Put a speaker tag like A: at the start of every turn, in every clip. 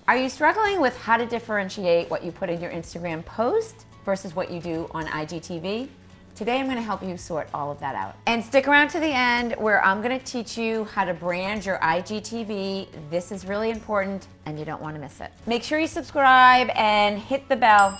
A: Are you struggling with how to differentiate what you put in your Instagram post versus what you do on IGTV? Today I'm going to help you sort all of that out. And stick around to the end where I'm going to teach you how to brand your IGTV. This is really important and you don't want to miss it. Make sure you subscribe and hit the bell.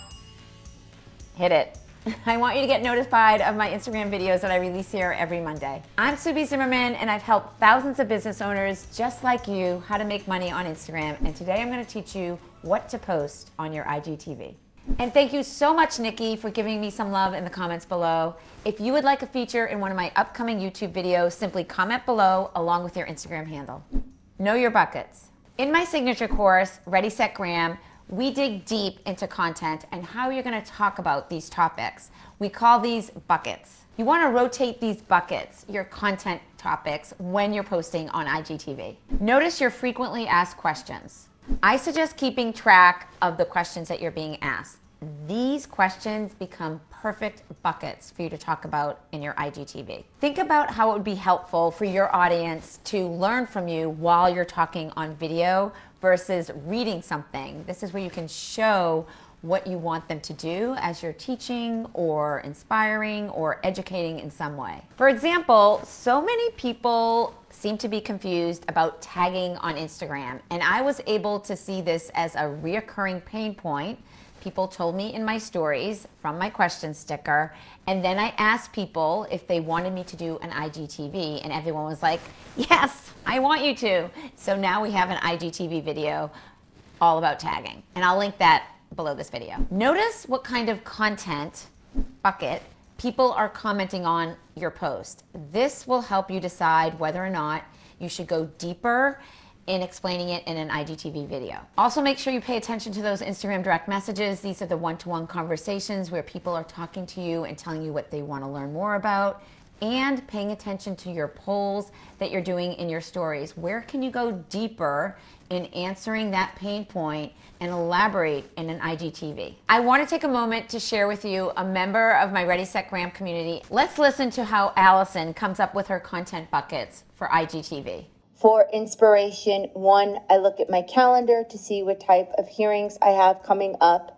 A: Hit it. I want you to get notified of my Instagram videos that I release here every Monday. I'm Subi Zimmerman and I've helped thousands of business owners just like you how to make money on Instagram, and today I'm going to teach you what to post on your IGTV. And thank you so much, Nikki, for giving me some love in the comments below. If you would like a feature in one of my upcoming YouTube videos, simply comment below along with your Instagram handle. Know your buckets. In my signature course, Ready, Set, Gram, we dig deep into content and how you're going to talk about these topics. We call these buckets. You want to rotate these buckets, your content topics, when you're posting on IGTV. Notice your frequently asked questions. I suggest keeping track of the questions that you're being asked. These questions become perfect buckets for you to talk about in your IGTV. Think about how it would be helpful for your audience to learn from you while you're talking on video versus reading something. This is where you can show what you want them to do as you're teaching or inspiring or educating in some way. For example, so many people seem to be confused about tagging on Instagram, and I was able to see this as a reoccurring pain point. People told me in my stories from my question sticker, and then I asked people if they wanted me to do an IGTV, and everyone was like, yes, I want you to. So now we have an IGTV video all about tagging, and I'll link that below this video. Notice what kind of content bucket people are commenting on your post. This will help you decide whether or not you should go deeper in explaining it in an IGTV video. Also, make sure you pay attention to those Instagram direct messages. These are the one-to-one conversations where people are talking to you and telling you what they want to learn more about, and paying attention to your polls that you're doing in your stories. Where can you go deeper in answering that pain point and elaborate in an IGTV? I want to take a moment to share with you a member of my Ready, Set, Gram community. Let's listen to how Allison comes up with her content buckets for IGTV.
B: For inspiration, 1, I look at my calendar to see what type of hearings I have coming up.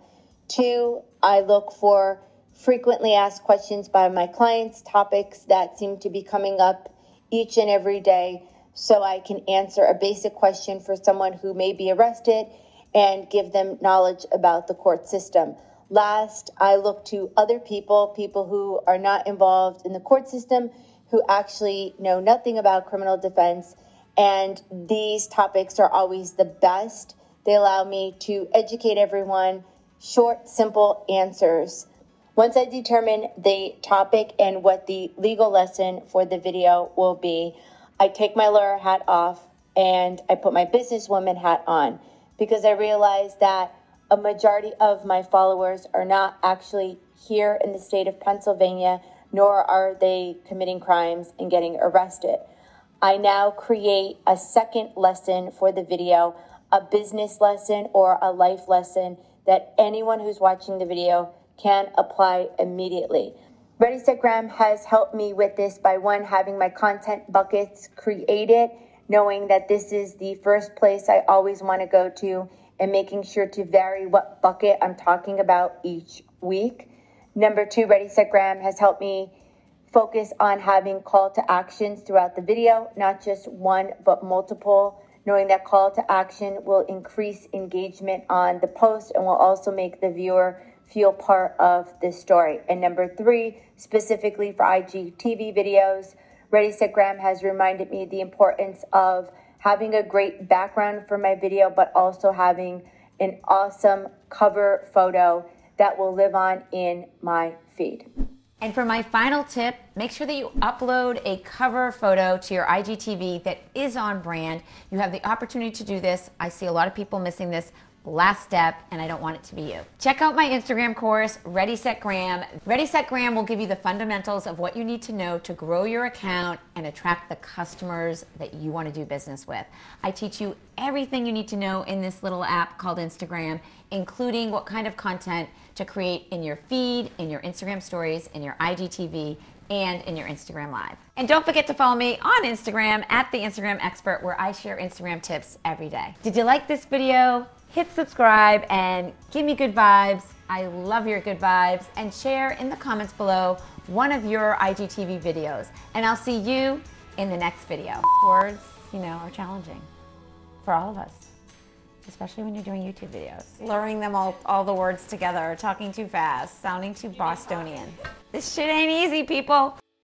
B: 2, I look for frequently asked questions by my clients, topics that seem to be coming up each and every day, so I can answer a basic question for someone who may be arrested and give them knowledge about the court system. Last, I look to other people who are not involved in the court system, who actually know nothing about criminal defense, and these topics are always the best. They allow me to educate everyone, short, simple answers. Once I determine the topic and what the legal lesson for the video will be, I take my lawyer hat off and I put my businesswoman hat on, because I realize that a majority of my followers are not actually here in the state of Pennsylvania, nor are they committing crimes and getting arrested. I now create a second lesson for the video, a business lesson or a life lesson that anyone who's watching the video can apply immediately. Ready, Set, Gram has helped me with this by, 1, having my content buckets created, knowing that this is the first place I always want to go to, and making sure to vary what bucket I'm talking about each week. Number 2, Ready, Set, Gram has helped me focus on having call to actions throughout the video, not just one, but multiple, knowing that call to action will increase engagement on the post and will also make the viewer feel part of this story. And number 3, specifically for IGTV videos, Ready, Set, Gram has reminded me the importance of having a great background for my video, but also having an awesome cover photo that will live on in my feed.
A: And for my final tip, make sure that you upload a cover photo to your IGTV that is on brand. You have the opportunity to do this. I see a lot of people missing this last step, and I don't want it to be you. Check out my Instagram course, Ready, Set, Gram. Ready, Set, Gram will give you the fundamentals of what you need to know to grow your account and attract the customers that you want to do business with. I teach you everything you need to know in this little app called Instagram, including what kind of content to create in your feed, in your Instagram stories, in your IGTV, and in your Instagram Live. And don't forget to follow me on Instagram at The Instagram Expert, where I share Instagram tips every day. Did you like this video? hit subscribe and give me good vibes. I love your good vibes. And share in the comments below one of your IGTV videos. And I'll see you in the next video. Words, you know, are challenging for all of us, especially when you're doing YouTube videos. Slurring them all the words together, talking too fast, sounding too Bostonian. This shit ain't easy, people.